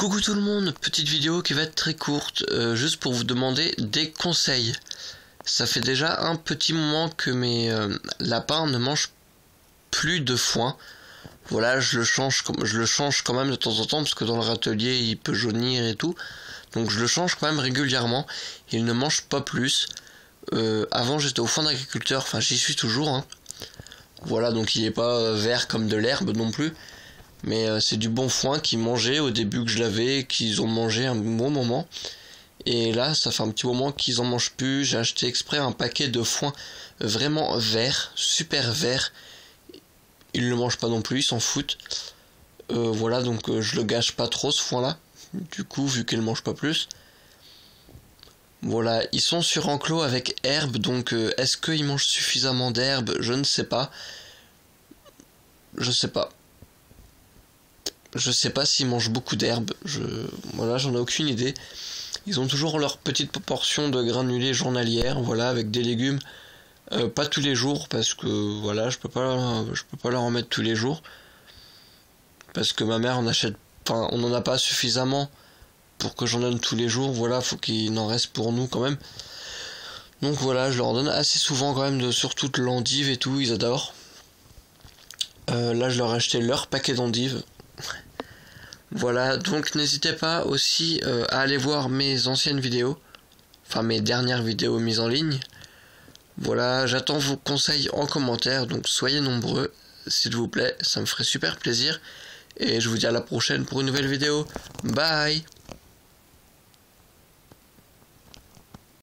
Coucou tout le monde, petite vidéo qui va être très courte, juste pour vous demander des conseils. Ça fait déjà un petit moment que mes lapins ne mangent plus de foin. Voilà, je le change quand même de temps en temps parce que dans le râtelier il peut jaunir et tout. Donc je le change quand même régulièrement. Il ne mange pas plus. Avant j'étais au foin d'agriculteur, enfin j'y suis toujours, hein. Voilà, donc il est pas vert comme de l'herbe non plus. Mais c'est du bon foin qu'ils mangeaient au début que je l'avais, qu'ils ont mangé un bon moment. Et là, ça fait un petit moment qu'ils en mangent plus. J'ai acheté exprès un paquet de foin vraiment vert, super vert. Ils le mangent pas non plus, ils s'en foutent. Voilà, donc je le gâche pas trop ce foin-là. Du coup, vu qu'ils ne mangent pas plus. Voilà, ils sont sur enclos avec herbe, donc est-ce qu'ils mangent suffisamment d'herbe? Je ne sais pas. Je sais pas. Je sais pas s'ils mangent beaucoup d'herbe, voilà, j'en ai aucune idée. Ils ont toujours leur petite portion de granulés journalière, voilà, avec des légumes. Pas tous les jours, parce que voilà, je peux pas leur en mettre tous les jours. Parce que ma mère on en a pas suffisamment pour que j'en donne tous les jours, voilà, faut qu'il en reste pour nous quand même. Donc voilà, je leur donne assez souvent quand même, surtout de l'endive et tout, ils adorent. Là je leur ai acheté leur paquet d'endives. Voilà, donc n'hésitez pas aussi à aller voir mes anciennes vidéos, enfin mes dernières vidéos mises en ligne. Voilà, j'attends vos conseils en commentaire, donc soyez nombreux, s'il vous plaît, ça me ferait super plaisir. Et je vous dis à la prochaine pour une nouvelle vidéo. Bye!